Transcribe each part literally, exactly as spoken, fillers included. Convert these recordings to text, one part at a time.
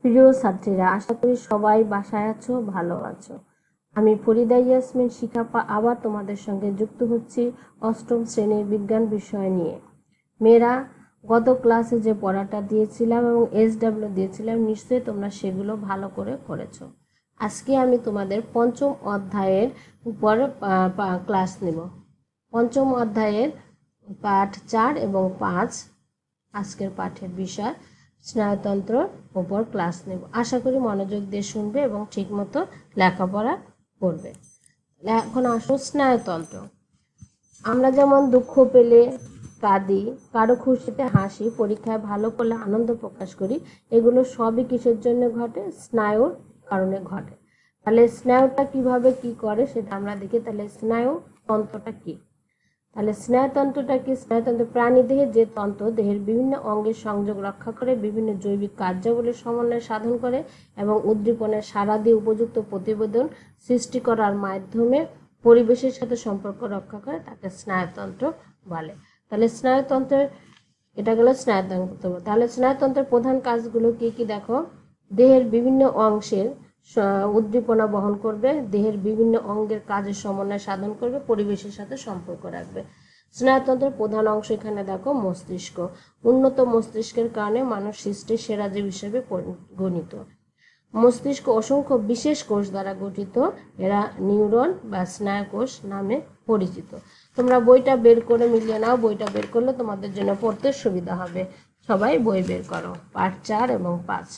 প্রিয় ছাত্রীরা, আশা করি সবাই বাসায় আছো, ভালো আছো। আমি ফরিদা ইয়াসমিন শিখাপা আবার তোমাদের সঙ্গে যুক্ত হচ্ছি অষ্টম শ্রেণীর বিজ্ঞান বিষয় নিয়ে। মেয়েরা, গত ক্লাসে যে পড়াটা দিয়েছিলাম এবং এসডব্লিউ দিয়েছিলাম, নিশ্চয়ই তোমরা সেগুলো ভালো করে করেছো। আজকে আমি তোমাদের পঞ্চম অধ্যায়ের উপর ক্লাস নেব। পঞ্চম অধ্যায়ের পাঠ চার এবং পাঁচ আজকের পাঠের বিষয় স্নায়ুতন্ত্রের উপর ক্লাস নেব। আশা করি মনোযোগ দিয়ে শুনবে এবং ঠিকমতো লেখাপড়া করবে। এখন আসো স্নায়ুতন্ত্র। আমরা যেমন দুঃখ পেলে কাঁদি, কারো খুশিতে হাসি, পরীক্ষায় ভালো করলে আনন্দ প্রকাশ করি, এগুলো সবই কিসের জন্য ঘটে? স্নায়ুর কারণে ঘটে। তাহলে স্নায়ুটা কিভাবে কি করে সেটা আমরা দেখি। তাহলে স্নায়ুতন্ত্রটা কি? তাহলে স্নায়ুতন্ত্রটা কি? স্নায়ুতন্ত্র প্রাণীদেহের যে তন্ত্র দেহের বিভিন্ন অঙ্গের সংযোগ রক্ষা করে, বিভিন্ন জৈবিক কার্যাবলীর সমন্বয় সাধন করে এবং উদ্দীপনের সাড়া দিয়ে উপযুক্ত প্রতিবেদন সৃষ্টি করার মাধ্যমে পরিবেশের সাথে সম্পর্ক রক্ষা করে, তাকে স্নায়ুতন্ত্র বলে। তাহলে স্নায়ুতন্ত্রের এটা গেল স্নায়ুতন্ত্র। তাহলে স্নায়ুতন্ত্রের প্রধান কাজগুলো কি কি দেখো। দেহের বিভিন্ন অংশের উদ্দীপনা বহন করবে, দেহের বিভিন্ন অঙ্গের কাজের সমন্বয় সাধন করবে, পরিবেশের সাথে সম্পর্ক রাখবে। স্নায়ুতন্ত্রের প্রধান অংশ এখানে দেখো মস্তিষ্ক। উন্নত মস্তিষ্কের কারণে মানুষ সৃষ্টির সেরা জীব হিসেবে গণিত। মস্তিষ্ক অসংখ্য বিশেষ কোষ দ্বারা গঠিত, এরা নিউরন বা স্নায়ুকোষ নামে পরিচিত। তোমরা বইটা বের করে মিলিয়ে নাও, বইটা বের করলে তোমাদের জন্য পড়তে সুবিধা হবে। সবাই বই বের করো, পাঠ চার এবং পাঁচ।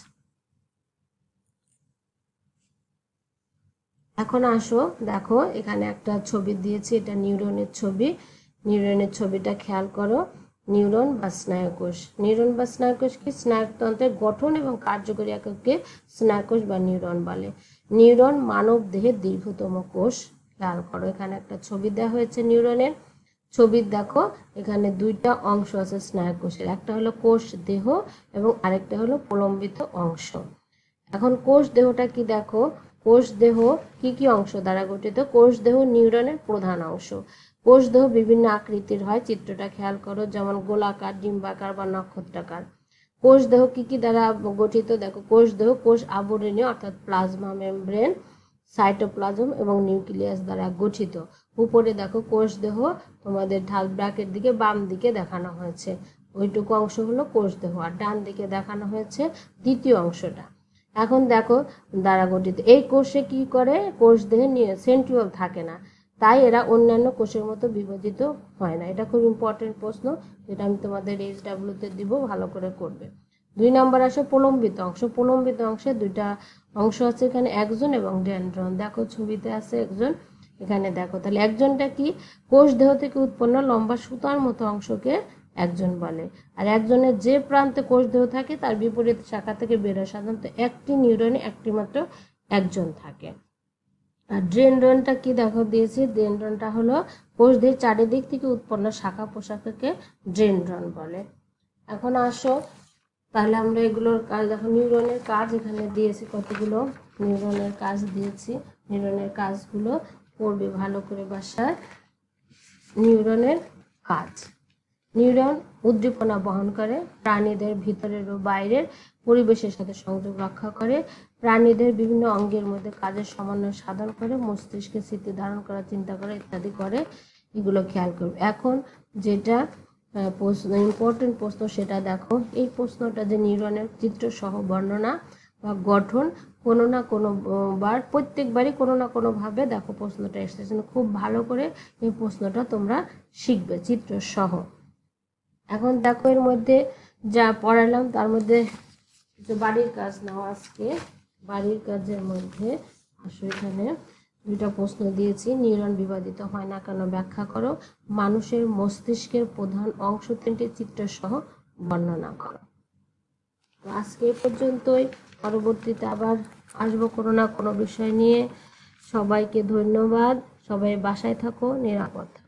এখন আসো, দেখো এখানে একটা ছবি দিয়েছি, এটা নিউরনের ছবি। নিউরনের ছবিটা খেয়াল করো। নিউরন বা স্নায়ুকোষ। নিউরন বা স্নায়ুকোষ কি? স্নায়ুতন্ত্রের গঠন এবং কার্যকরী এককে স্নায়ুকোষ বা নিউরন বলে। নিউরন মানব দেহের দীর্ঘতম কোষ। খেয়াল করো, এখানে একটা ছবি দেওয়া হয়েছে নিউরনের। ছবি দেখো, এখানে দুইটা অংশ আছে স্নায়ুকোষের, একটা হলো কোষ দেহ এবং আরেকটা হলো প্রলম্বিত অংশ। এখন কোষ দেহটা কি দেখো। কোষ দেহ কি কি অংশ দ্বারা গঠিত? কোষ দেহ নিউরনের প্রধান অংশ। কোষ দেহ বিভিন্ন আকৃতির হয়, চিত্রটা খেয়াল করো, যেমন গোলাকার, ডিম্বাকার বা নক্ষত্রাকার। কোষ দেহ কি কি দ্বারা গঠিত? দেখো, কোষ দেহ কোষ আবরণী অর্থাৎ প্লাজমা মেমব্রেন, সাইটোপ্লাজম এবং নিউক্লিয়াস দ্বারা গঠিত। উপরে দেখো কোষ দেহ তোমাদের ঢাল ব্র্যাকেট দিকে বাম দিকে দেখানো হয়েছে, ওইটুকু অংশ হলো কোষ দেহ, আর ডান দিকে দেখানো হয়েছে দ্বিতীয় অংশটা। এখন দেখো দ্বারা গঠিত এই কোষে কি করে? কোষ দেহে সেন্ট্রিওল থাকে না, তাই এরা অন্যান্য কোষের মতো বিভাজিত হয় না। এটা খুব ইম্পর্টেন্ট প্রশ্ন, যেটা আমি তোমাদের এইচডব্লিউ তে দিব, ভালো করে করবে। দুই নম্বর আসে প্রলম্বিত অংশ। প্রলম্বিত অংশে দুইটা অংশ আছে, এখানে একজন এবং ডেনড্রন। দেখো ছবিতে আছে একজন, এখানে দেখো। তাহলে একজনটা কি? কোষ দেহ থেকে উৎপন্ন লম্বা সুতার মতো অংশকে একজন বলে। আর একজনের যে প্রান্তে কোষ দেহ থাকে তার বিপরীত শাখা থেকে বেরোয় সাধারণত একটি নিউরনে একটি মাত্র একজন থাকে। আর ডেনড্রনটা কি দেখো দিয়েছি, ডেনড্রনটা হলো কোষ দেহের চারিদিক থেকে উৎপন্ন শাখা পোশাককে ডেনড্রন বলে। এখন আসো, তাহলে আমরা এগুলোর কাজ দেখো। নিউরনের কাজ এখানে দিয়েছি, কতগুলো নিউরনের কাজ দিয়েছি। নিউরনের কাজগুলো পড়বে ভালো করে বাসায়। নিউরনের কাজ। নিউরন উদ্দীপনা বহন করে, প্রাণীদের ভিতরের ও বাইরের পরিবেশের সাথে সংযোগ রক্ষা করে, প্রাণীদের বিভিন্ন অঙ্গের মধ্যে কাজের সমন্বয় সাধন করে, মস্তিষ্কে স্মৃতি ধারণ করা, চিন্তা করা ইত্যাদি করে। এগুলো খেয়াল করবে। এখন যেটা প্রশ্ন ইম্পর্টেন্ট প্রশ্ন সেটা দেখো। এই প্রশ্নটা যে নিউরনের চিত্র সহ বর্ণনা বা গঠন কোনো না কোনো বার প্রত্যেকবারই কোনো না কোনো ভাবে দেখো প্রশ্নটা এসেছে, খুব ভালো করে এই প্রশ্নটা তোমরা শিখবে চিত্র সহ। এখন দেখো এর মধ্যে যা পড়ালাম তার মধ্যে বাড়ির কাজ নাও আজকে। বাড়ির কাজের মধ্যে আসো, এখানে দুইটা প্রশ্ন দিয়েছি। নিউরন বিভাজিত হয় না কেন ব্যাখ্যা করো। মানুষের মস্তিষ্কের প্রধান অংশ তিনটি চিত্র সহ বর্ণনা করো। আজকে এ পর্যন্তই, পরবর্তীতে আবার আসবো কোনো না কোনো বিষয় নিয়ে। সবাইকে ধন্যবাদ। সবাই বাসায় থাকো, নিরাপদ থাকো।